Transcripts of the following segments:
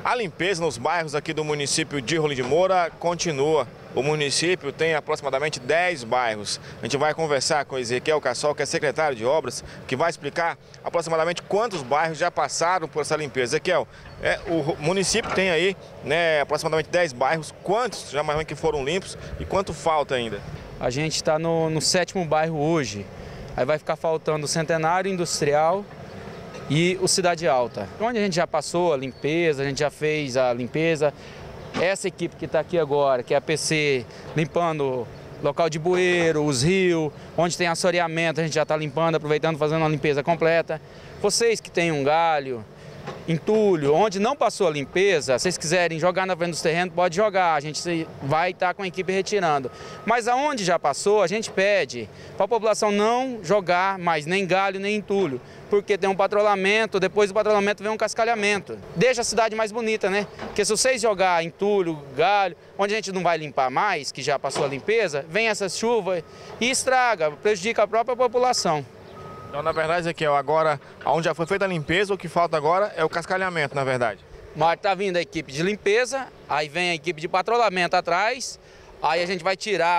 A limpeza nos bairros aqui do município de Rolim de Moura continua. O município tem aproximadamente 10 bairros. A gente vai conversar com Ezequiel Cassol, que é secretário de obras, que vai explicar aproximadamente quantos bairros já passaram por essa limpeza. Ezequiel, o município tem aí, aproximadamente 10 bairros. Quantos já mais ou menos que foram limpos e quanto falta ainda? A gente está no 7º bairro hoje. Aí vai ficar faltando o Centenário Industrial e o Cidade Alta. Onde a gente já passou a limpeza, a gente já fez a limpeza. Essa equipe que está aqui agora, que é a PC, limpando local de bueiro, os rios, onde tem assoreamento, a gente já está limpando, aproveitando, fazendo uma limpeza completa. Vocês que têm um galho, entulho, onde não passou a limpeza, se vocês quiserem jogar na frente dos terrenos, pode jogar, a gente vai estar com a equipe retirando. Mas aonde já passou, a gente pede para a população não jogar mais nem galho nem entulho, porque tem um patrulhamento, depois do patrulhamento vem um cascalhamento. Deixa a cidade mais bonita, né? Porque se vocês jogar entulho, galho, onde a gente não vai limpar mais, que já passou a limpeza, vem essa chuva e estraga, prejudica a própria população. Então, na verdade, Ezequiel, agora, onde já foi feita a limpeza, o que falta agora é o cascalhamento, na verdade. Mas está vindo a equipe de limpeza, aí vem a equipe de patrulhamento atrás, aí a gente vai tirar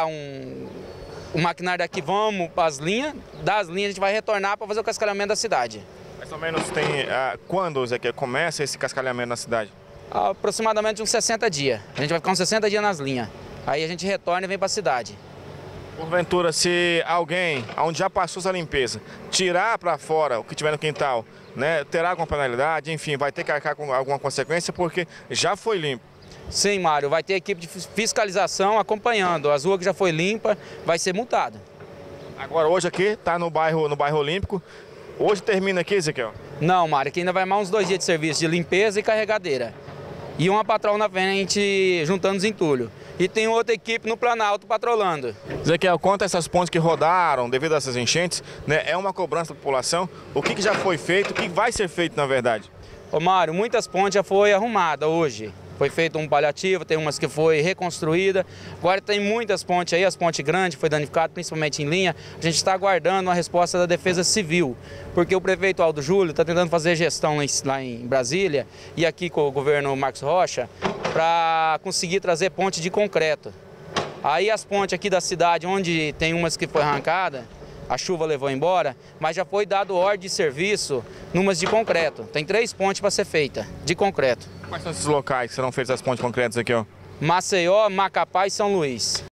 o maquinário daqui, vamos para as linhas, das linhas a gente vai retornar para fazer o cascalhamento da cidade. Mais ou menos tem, quando, Ezequiel, começa esse cascalhamento na cidade? Aproximadamente uns 60 dias. A gente vai ficar uns 60 dias nas linhas. Aí a gente retorna e vem para a cidade. Porventura, se alguém, onde já passou essa limpeza, tirar para fora o que tiver no quintal, terá alguma penalidade, enfim, vai ter que arcar com alguma consequência porque já foi limpo. Sim, Mário, vai ter equipe de fiscalização acompanhando. As ruas que já foi limpa, vai ser multado. Agora, hoje aqui, está no bairro Olímpico. Hoje termina aqui, Ezequiel? Não, Mário, aqui ainda vai mais uns 2 dias de serviço de limpeza e carregadeira. E uma patrol na frente juntando os entulhos. E tem outra equipe no Planalto patrolando. Ezequiel, quanto a essas pontes que rodaram devido a essas enchentes, é uma cobrança da população. O que já foi feito, o que vai ser feito na verdade? Ô Mário, muitas pontes já foi arrumadas hoje. Foi feito um paliativo, tem umas que foi reconstruída. Agora tem muitas pontes aí, as pontes grandes foi danificado, principalmente em linha. A gente está aguardando a resposta da Defesa Civil, porque o prefeito Aldo Júlio está tentando fazer gestão lá em Brasília e aqui com o governo Marcos Rocha para conseguir trazer ponte de concreto. Aí as pontes aqui da cidade, onde tem umas que foi arrancada, a chuva levou embora, mas já foi dado ordem de serviço numas de concreto. Tem 3 pontes para ser feita, de concreto. Quais são esses locais que serão feitas as pontes concretas aqui, ó? Maceió, Macapá e São Luís.